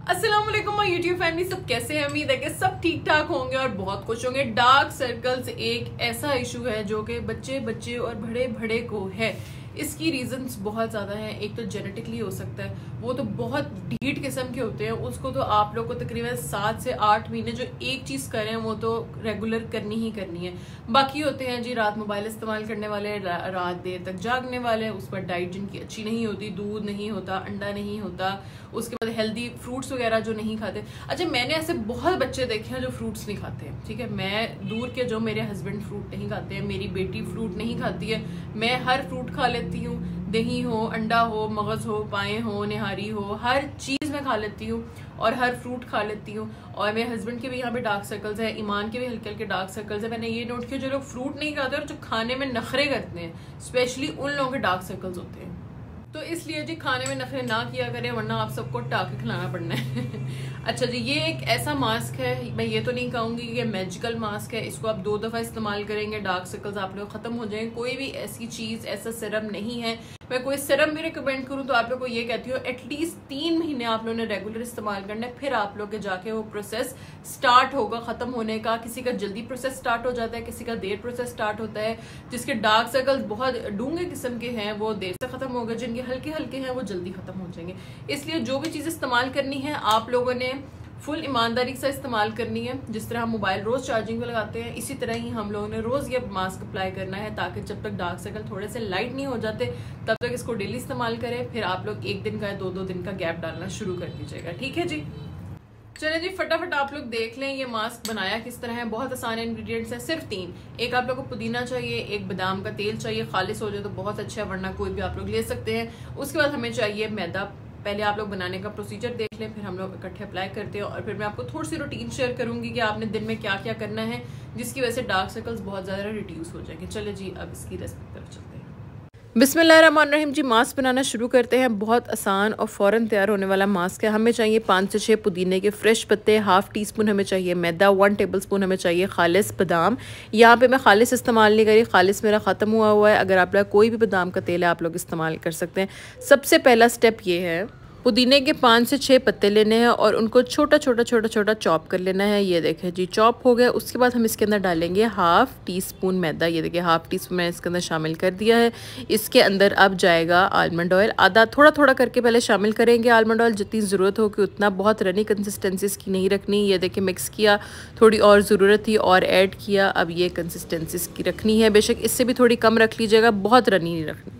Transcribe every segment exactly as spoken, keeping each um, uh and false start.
अस्सलाम वालेकुम my YouTube family, सब कैसे हैं? उम्मीद है कि सब ठीक ठाक होंगे और बहुत खुश होंगे। डार्क सर्कल्स एक ऐसा इशू है जो कि बच्चे बच्चे और बड़े बड़े को है। इसकी रीजंस बहुत ज़्यादा हैं। एक तो जेनेटिकली हो सकता है, वो तो बहुत ढीठ किस्म के होते हैं, उसको तो आप लोग को तकरीबन सात से आठ महीने जो एक चीज़ करें वो तो रेगुलर करनी ही करनी है। बाकी होते हैं जी रात मोबाइल इस्तेमाल करने वाले, रा, रात देर तक जागने वाले, उस पर डाइट जिनकी अच्छी नहीं होती, दूध नहीं होता, अंडा नहीं होता, उसके बाद हेल्दी फ्रूट्स वगैरह जो नहीं खाते। अच्छा, मैंने ऐसे बहुत बच्चे देखे हैं जो फ्रूट्स नहीं खाते हैं, ठीक है। मैं दूर के, जो मेरे हस्बैंड फ्रूट नहीं खाते हैं, मेरी बेटी फ्रूट नहीं खाती है, मैं हर फ्रूट खा लेती हूँ। दही हो, अंडा हो, मगज हो, पाए हो, निहारी हो, हर चीज़ मैं खा लेती हूँ और हर फ्रूट खा लेती हूँ। और मेरे हस्बैंड के भी यहाँ पे डार्क सर्कल्स है, ईमान के भी हल्के हल्के डार्क सर्कल्स है। मैंने ये नोट किया जो लोग फ्रूट नहीं खाते और जो खाने में नखरे करते हैं, स्पेशली उन लोगों के डार्क सर्कल्स होते हैं। तो इसलिए जी खाने में नखरे ना किया करें, वरना आप सबको टाके खिलाना पड़ना है। अच्छा जी, ये एक ऐसा मास्क है, मैं ये तो नहीं कहूँगी कि मैजिकल मास्क है। इसको आप दो दफ़ा इस्तेमाल करेंगे, डार्क सर्कल्स आप लोग ख़त्म हो जाएंगे। कोई भी ऐसी चीज़, ऐसा सिरम नहीं है। मैं कोई सिरम भी रिकमेंड करूँ तो आप लोग को ये कहती हूँ एटलीस्ट तीन महीने आप लोगों ने रेगुलर इस्तेमाल करना है, फिर आप लोग के जाके वो प्रोसेस स्टार्ट होगा ख़त्म होने का। किसी का जल्दी प्रोसेस स्टार्ट हो जाता है, किसी का देर प्रोसेस स्टार्ट होता है। जिसके डार्क सर्कल्स बहुत डूंगे किस्म के हैं वो देर से ख़त्म होगा, जिनके हल्के हल्के हैं वो जल्दी ख़त्म हो जाएंगे। इसलिए जो भी चीज़ इस्तेमाल करनी है आप लोगों ने फुल ईमानदारी से इस्तेमाल करनी है। जिस तरह हम मोबाइल रोज चार्जिंग में लगाते हैं, इसी तरह ही हम लोगों ने रोज ये मास्क अप्लाई करना है, ताकि जब तक डार्क सर्कल थोड़े से लाइट नहीं हो जाते तब तक इसको डेली इस्तेमाल करें। फिर आप लोग एक दिन का, दो दो दिन का गैप डालना शुरू कर दीजिएगा, ठीक है जी। चले जी, फटाफट आप लोग देख लें ये मास्क बनाया किस तरह है। बहुत आसान इंग्रेडिएंट्स हैं, सिर्फ तीन। एक आप लोग को पुदीना चाहिए, एक बादाम का तेल चाहिए, खालिस हो जाए तो बहुत अच्छा है, वरना कोई भी आप लोग ले सकते हैं। उसके बाद हमें चाहिए मैदा। पहले आप लोग बनाने का प्रोसीजर देख लें, फिर हम लोग इकट्ठे अप्लाई करते हैं और फिर मैं आपको थोड़ी सी रूटीन शेयर करूंगी कि आपने दिन में क्या क्या करना है, जिसकी वजह से डार्क सर्कल्स बहुत ज़्यादा रिड्यूस हो जाएंगे। चले जी, अब इसकी रेसिपी तरफ चलते हैं। बिस्मिल्लाहिर्रहमानिर्रहीम जी, मास्क बनाना शुरू करते हैं। बहुत आसान और फ़ौरन तैयार होने वाला मास्क है। हमें चाहिए पाँच से छः पुदीने के फ्रेश पत्ते, हाफ़ टी स्पून हमें चाहिए मैदा, वन टेबल स्पून हमें चाहिए खालिस बादाम। यहाँ पे मैं खालिस इस्तेमाल नहीं करी, खालिस मेरा ख़त्म हुआ हुआ है। अगर आप लोग कोई भी बादाम का तेल है आप लोग इस्तेमाल कर सकते हैं। सबसे पहला स्टेप ये है, पुदीने के पाँच से छः पत्ते लेने हैं और उनको छोटा छोटा छोटा छोटा चॉप कर लेना है। ये देखें जी, चॉप हो गया। उसके बाद हम इसके अंदर डालेंगे हाफ़ टी स्पून मैदा। ये देखिए हाफ़ टी स्पून मैंने इसके अंदर शामिल कर दिया है। इसके अंदर अब जाएगा आलमंड ऑयल, आधा थोड़ा थोड़ा करके पहले शामिल करेंगे आलमंड ऑयल, जितनी ज़रूरत हो कि उतना, बहुत रनी कंसिस्टेंसी इसकी नहीं रखनी। ये देखिए मिक्स किया, थोड़ी और ज़रूरत थी और ऐड किया। अब ये कंसिस्टेंसी इसकी रखनी है, बेशक इससे भी थोड़ी कम रख लीजिएगा, बहुत रनी नहीं रखनी।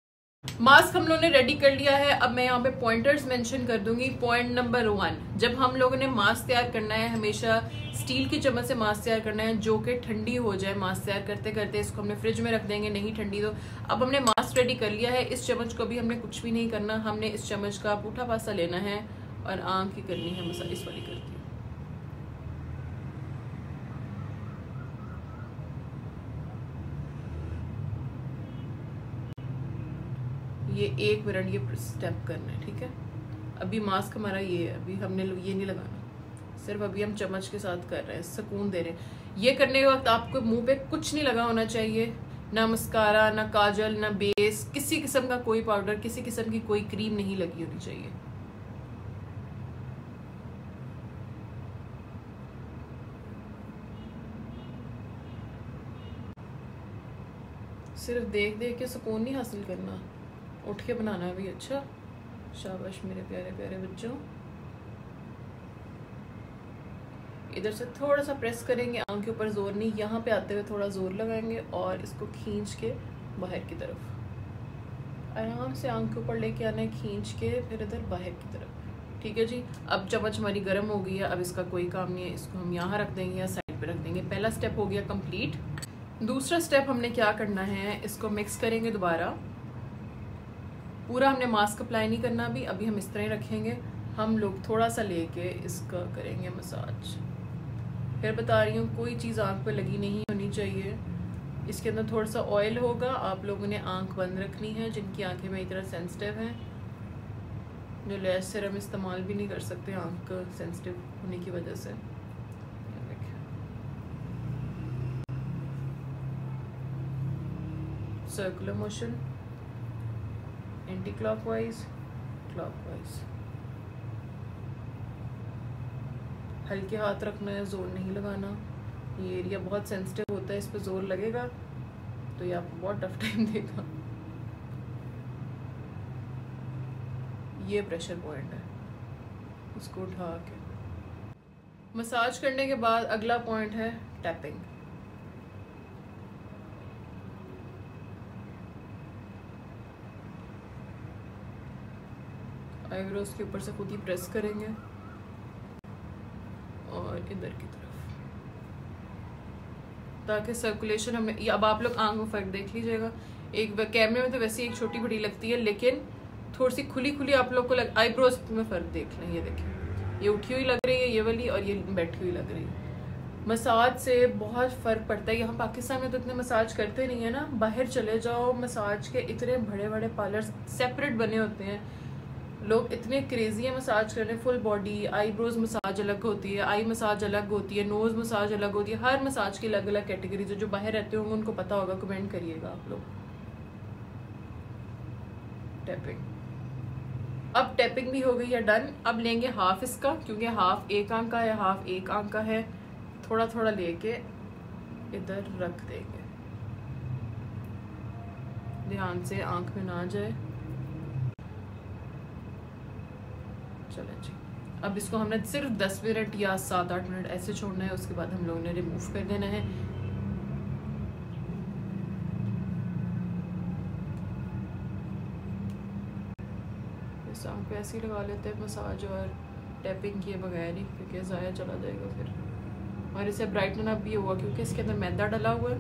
मास्क हम लोगों ने रेडी कर लिया है। अब मैं यहाँ पे पॉइंटर्स मेंशन कर दूंगी। पॉइंट नंबर वन, जब हम लोगों ने मास्क तैयार करना है हमेशा स्टील की चम्मच से मास्क तैयार करना है, जो कि ठंडी हो जाए। मास्क तैयार करते करते इसको हमने फ्रिज में रख देंगे, नहीं ठंडी तो। अब हमने मास्क रेडी कर लिया है। इस चम्मच को भी हमने कुछ भी नहीं करना, हमने इस चम्मच का पूठा पासा लेना है और आँख की करनी है मसाज, इस वाली करती है। ये एक मिनट ये स्टेप करना है, ठीक है। अभी मास्क हमारा ये है, अभी हमने ये नहीं लगाना, सिर्फ अभी हम चम्मच के साथ कर रहे हैं, सुकून दे रहे हैं। ये करने के वक्त आपको मुंह पे कुछ नहीं लगा होना चाहिए, ना मस्कारा, ना काजल, ना बेस, किसी किस्म का कोई पाउडर, किसी किस्म की कोई क्रीम नहीं लगी होनी चाहिए। सिर्फ देख देख के सुकून नहीं हासिल करना, उठ के बनाना भी। अच्छा, शाबाश मेरे प्यारे प्यारे बच्चों। इधर से थोड़ा सा प्रेस करेंगे, आंख के ऊपर जोर नहीं, यहाँ पे आते हुए थोड़ा जोर लगाएंगे और इसको खींच के बाहर की तरफ आराम से आंख के ऊपर लेके आना है, खींच के फिर इधर बाहर की तरफ, ठीक है जी। अब चम्मच हमारी गर्म हो गई है, अब इसका कोई काम नहीं है, इसको हम यहाँ रख देंगे या साइड पे रख देंगे। पहला स्टेप हो गया कंप्लीट। दूसरा स्टेप हमने क्या करना है, इसको मिक्स करेंगे दोबारा। पूरा हमने मास्क अप्लाई नहीं करना अभी, अभी हम इस तरह ही रखेंगे। हम लोग थोड़ा सा लेके इसका करेंगे मसाज। फिर बता रही हूँ, कोई चीज़ आँख पे लगी नहीं होनी चाहिए। इसके अंदर थोड़ा सा ऑयल होगा, आप लोगों ने आँख बंद रखनी है, जिनकी आंखें मेरी तरह सेंसिटिव हैं, जो लैश सिरम इस्तेमाल भी नहीं कर सकते आँख सेंसिटिव होने की वजह से। Circular motion, anti clockwise, clockwise. हल्के हाथ रखना है, जोर नहीं लगाना। ये एरिया बहुत सेंसिटिव होता है, इस पर जोर लगेगा तो ये आपको बहुत टफ टाइम देगा। ये प्रेशर पॉइंट है, इसको उठा के मसाज करने के बाद अगला पॉइंट है टैपिंग। आईब्रोज के ऊपर से खुद ही प्रेस करेंगे और इधर की तरफ, ताकि सर्कुलेशन हमें, अब आप लोग आंख में फर्क देख लीजिएगा। एक कैमरे में तो वैसे एक छोटी बड़ी लगती है, लेकिन थोड़ी सी खुली खुली आप लोग को लग, आईब्रोज में फर्क देख लें। ये देखें, ये उठी हुई लग रही है ये वाली, और ये बैठी हुई लग रही है। मसाज से बहुत फ़र्क पड़ता है। यहाँ पाकिस्तान में तो इतने मसाज करते नहीं है ना, बाहर चले जाओ मसाज के इतने बड़े बड़े पार्लर सेपरेट बने होते हैं, लोग इतने क्रेजी है मसाज करने। फुल बॉडी आईब्रोज मसाज अलग होती है, आई मसाज अलग होती है, नोज़ मसाज अलग होती है। हर मसाज की अलग अलग कैटेगरीज है। जो बाहर रहते होंगे उनको पता होगा, कमेंट करिएगा आप लोग। टैपिंग, अब टैपिंग भी हो गई है डन। अब लेंगे हाफ इसका, क्योंकि हाफ एक आंख का है, हाफ एक आंख का है। थोड़ा थोड़ा लेके इधर रख देंगे, ध्यान से आंख में ना जाए। चलें जी, अब इसको हमने सिर्फ दस मिनट या सात आठ मिनट ऐसे छोड़ना है, उसके बाद हम लोगों ने रिमूव कर देना है। इस आंख पे ऐसे ही लगा लेते हैं मसाज, और टैपिंग किए बगैर ही, क्योंकि ज़ाया चला जाएगा फिर। और इसे ब्राइटन अप भी हुआ क्योंकि इसके अंदर मैदा डला हुआ है।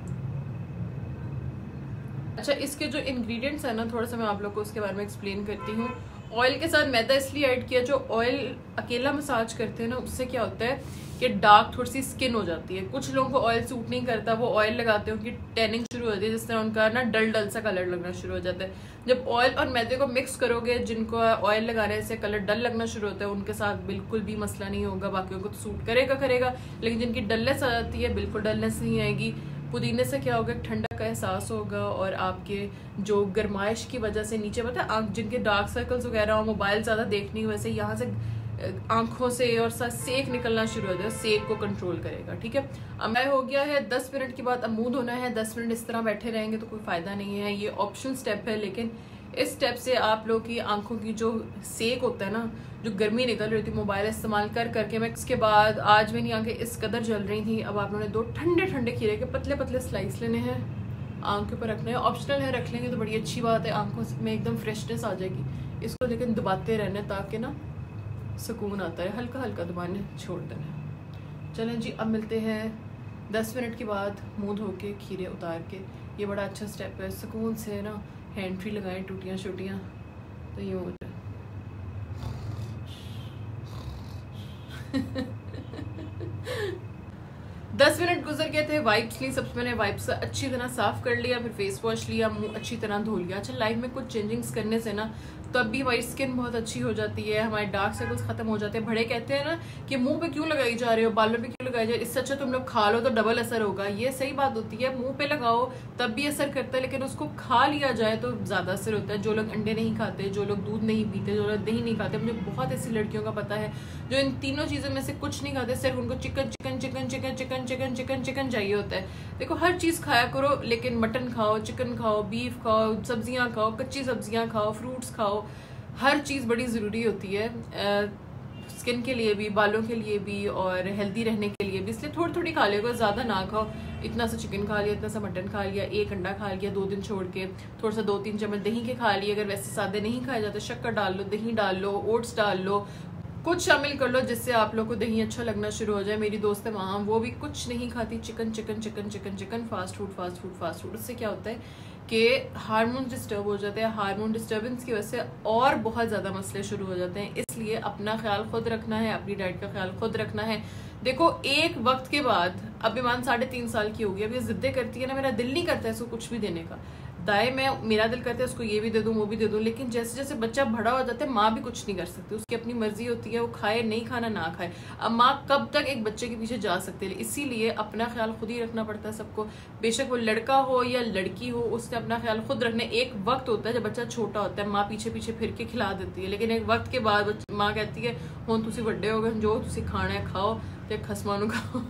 अच्छा, इसके जो इंग्रेडिएंट्स है ना, थोड़ा सा मैं आप लोग को उसके बारे में एक्सप्लेन करती हूँ। ऑयल के साथ मैदा इसलिए ऐड किया, जो ऑयल अकेला मसाज करते हैं ना, उससे क्या होता है कि डार्क थोड़ी सी स्किन हो जाती है। कुछ लोगों को ऑयल सूट नहीं करता, वो ऑयल लगाते हो कि टैनिंग शुरू हो जाती है, जिस तरह उनका ना डल डल सा कलर लगना शुरू हो जाता है। जब ऑयल और मैदे को मिक्स करोगे, जिनको ऑयल लगाने से कलर डल लगना शुरू होता है, उनके साथ बिल्कुल भी मसला नहीं होगा। बाकियों को तो सूट करेगा करेगा लेकिन जिनकी डलनेस आ जाती है, बिल्कुल डलनेस नहीं आएगी। पुदीने से क्या होगा, ठंडा का एहसास होगा, और आपके जो गर्माइश की वजह से नीचे पता है आँख, जिनके डार्क सर्कल्स वगैरह हो, मोबाइल ज़्यादा देखने की वजह से यहाँ से आंखों से और साथ सेक निकलना शुरू हो जाए, सेक को कंट्रोल करेगा। ठीक है, अब मैं हो गया है दस मिनट के बाद अब मुंह धोना है। दस मिनट इस तरह बैठे रहेंगे तो कोई फ़ायदा नहीं है, ये ऑप्शनल स्टेप है, लेकिन इस स्टेप से आप लोग की आंखों की जो सेक होता है ना, जो गर्मी निकल रही थी मोबाइल इस्तेमाल कर करके, मैं इसके बाद आज मेरी आंखें इस कदर जल रही थी। अब आप लोगों ने दो ठंडे ठंडे खीरे के पतले पतले स्लाइस लेने हैं, आंख के ऊपर रखने हैं। ऑप्शनल है, रख लेंगे तो बड़ी अच्छी बात है, आंखों में एकदम फ्रेशनेस आ जाएगी। इसको लेकिन दबाते रहना ताकि ना सुकून आता है, हल्का हल्का दबाने छोड़ देना। चलें जी, अब मिलते हैं दस मिनट के बाद मुंह धो के खीरे उतार के। ये बड़ा अच्छा स्टेप है, सुकून से ना हैंड फ्री लगाएं, टूटियाँ शूटियाँ तो ये हो जाए। दस मिनट गुजर गए थे, वाइप्स ली। सबसे मैंने वाइप्स से अच्छी तरह साफ कर लिया, फिर फेस वॉश लिया, मुंह अच्छी तरह धो लिया। अच्छा, लाइफ में कुछ चेंजिंग्स करने से ना तब भी हमारी स्किन बहुत अच्छी हो जाती है, हमारे डार्क सर्कल्स खत्म हो जाते हैं। बड़े कहते हैं ना कि मुंह पे क्यों लगाई जा रहे हो, बालों पे क्यों लगाई जा रही है, इससे अच्छा तुम लोग खा लो तो डबल असर होगा। ये सही बात होती है, मुंह पे लगाओ तब भी असर करता है, लेकिन उसको खा लिया जाए तो ज्यादा असर होता है। जो लोग अंडे नहीं खाते, जो लोग दूध नहीं पीते, जो लोग दही नहीं खाते, मुझे बहुत ऐसी लड़कियों का पता है जो इन तीनों चीजों में से कुछ नहीं खाते, सिर्फ उनको chicken chicken chicken chicken chicken chicken chicken chicken चाहिए होता है। देखो, हर चीज खाया करो, लेकिन मटन खाओ, चिकन खाओ, बीफ खाओ, सब्जियां खाओ, कच्ची सब्जियां खाओ, फ्रूट्स खाओ, हर चीज़ बड़ी ज़रूरी होती है स्किन के लिए भी, बालों के लिए भी, और हेल्दी रहने के लिए भी। इसलिए थोड़ी थोड़ी खा लिया, ज़्यादा ना खाओ। इतना सा चिकन खा लिया, इतना सा मटन खा लिया, एक अंडा खा लिया दो दिन छोड़ के, थोड़ा सा दो तीन चम्मच दही के खा लिए। अगर वैसे सादे नहीं खाए जाते, शक्कर डाल लो, दही डाल लो, ओट्स डाल लो, कुछ शामिल कर लो जिससे आप लोग को दही अच्छा लगना शुरू हो जाए। मेरी दोस्त है वहाँ, वो भी कुछ नहीं खाती, chicken chicken chicken chicken chicken, fast food fast food fast food. उससे क्या होता है कि हार्मोन डिस्टर्ब हो जाते हैं, हार्मोन डिस्टर्बेंस की वजह से और बहुत ज़्यादा मसले शुरू हो जाते हैं। इसलिए अपना ख्याल खुद रखना है, अपनी डाइट का ख्याल खुद रखना है। देखो, एक वक्त के बाद, अब ईमान साढ़े तीन साल की होगी, अब ये जिद्दें करती है ना, मेरा दिल नहीं करता इसको कुछ भी देने का। दाएं में मेरा दिल करता है उसको ये भी दे दूं वो भी दे दूं, लेकिन जैसे जैसे बच्चा बड़ा हो जाता है माँ भी कुछ नहीं कर सकती, उसकी अपनी मर्जी होती है, वो खाए नहीं खाना ना खाए। अब माँ कब तक एक बच्चे के पीछे जा सकती है, इसीलिए अपना ख्याल खुद ही रखना पड़ता है सबको, बेशक वो लड़का हो या लड़की हो, उसने अपना ख्याल खुद रखने। एक वक्त होता है जब बच्चा छोटा होता है माँ पीछे पीछे फिर के खिला देती है, लेकिन एक वक्त के बाद माँ कहती है हुण तुसी बड़े हो गए, जो तुसी खाना है खाओ ते खसमानू खाओ।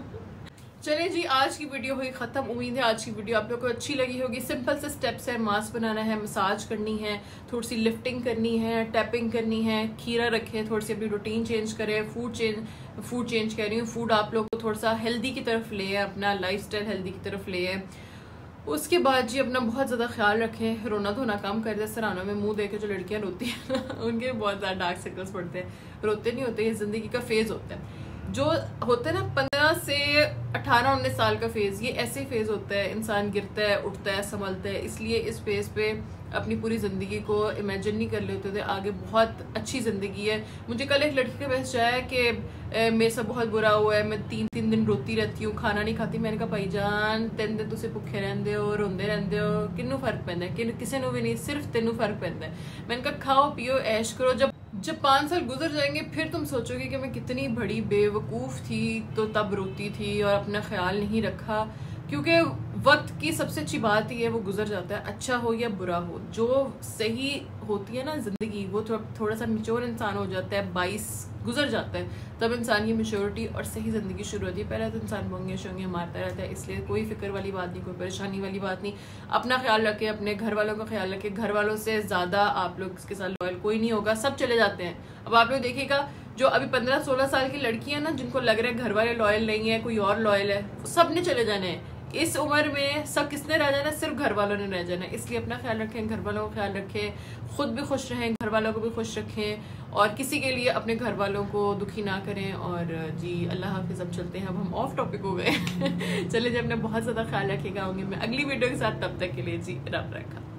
चलिए जी, आज की वीडियो हुई ख़त्म। उम्मीद है आज की वीडियो आप लोगों को अच्छी लगी होगी। सिंपल से स्टेप्स है, मास्क बनाना है, मसाज करनी है, थोड़ी सी लिफ्टिंग करनी है, टैपिंग करनी है, खीरा रखें, थोड़ी सी अपनी रूटीन चेंज करें, फूड चेंज फूड चेंज कर रही हूँ, फूड आप लोग को थोड़ा सा हेल्दी की तरफ ले है, अपना लाइफस्टाइल हेल्दी की तरफ ले है। उसके बाद जी अपना बहुत ज़्यादा ख्याल रखें, रोना धोना कम कर दे। सरानों में मुंह देके जो लड़कियां रोती हैं उनके बहुत ज़्यादा डार्क सर्कल्स पड़ते हैं, रोते नहीं होते, ये ज़िंदगी का फेज़ होता है। जो होता है ना पंद्रह से अठारह उन्नीस साल का फेज़, ये ऐसे फेज़ होता है, इंसान गिरता है उठता है संभलता है, इसलिए इस फेज़ पे अपनी पूरी ज़िंदगी को इमेजिन नहीं कर लेते थे, आगे बहुत अच्छी ज़िंदगी है। मुझे कल एक लड़की का मैसेज आया कि मेरे साथ बहुत बुरा हुआ है, मैं तीन तीन दिन रोती रहती हूँ, खाना नहीं खाती। मैंने कहा भाईजान तीन दिन तुसे भुखे रहंदे हो, रोंदे रहंदे हो, किन्नू फर्क पैंदा है? कि किसी को भी नहीं, सिर्फ तेनू फर्क पैंदा है। मैंने कहा खाओ पियो ऐश करो, जब जब पाँच साल गुजर जाएंगे फिर तुम सोचोगे कि मैं कितनी बड़ी बेवकूफ़ थी, तो तब रोती थी और अपना ख्याल नहीं रखा। क्योंकि वक्त की सबसे अच्छी बात ही है वो गुजर जाता है, अच्छा हो या बुरा हो। जो सही होती है ना ज़िंदगी, वो थो, थोड़ा सा मेच्योर इंसान हो जाता है, बाईस गुजर जाता है, तब इंसान की मेच्योरिटी और सही ज़िंदगी शुरू होती है। पहले तो इंसान बोंगे शोंगे मारता रहता है, इसलिए कोई फिक्र वाली बात नहीं, कोई परेशानी वाली बात नहीं। अपना ख्याल रखें, अपने घर वालों का ख्याल रखें। घर वालों से ज़्यादा आप लोग इसके साथ लॉयल कोई नहीं होगा, सब चले जाते हैं। अब आप लोग देखिएगा जो अभी पंद्रह सोलह साल की लड़कियां ना, जिनको लग रहा है घर वाले लॉयल नहीं है, कोई और लॉयल है, सब ने चले जाने हैं। इस उम्र में सब किसने रह जाना? सिर्फ घर वालों ने रह जाना है। इसलिए अपना ख्याल रखें, घर वालों का ख्याल रखें, खुद भी खुश रहें, घर वालों को भी खुश रखें और किसी के लिए अपने घर वालों को दुखी ना करें। और जी अल्लाह हाफिज़। अब चलते हैं, अब हम ऑफ टॉपिक हो गए। चलिए जी, अपने बहुत ज़्यादा ख्याल रखिएगा। होंगे मैं अगली वीडियो के साथ, तब तक के लिए जी रब रखा।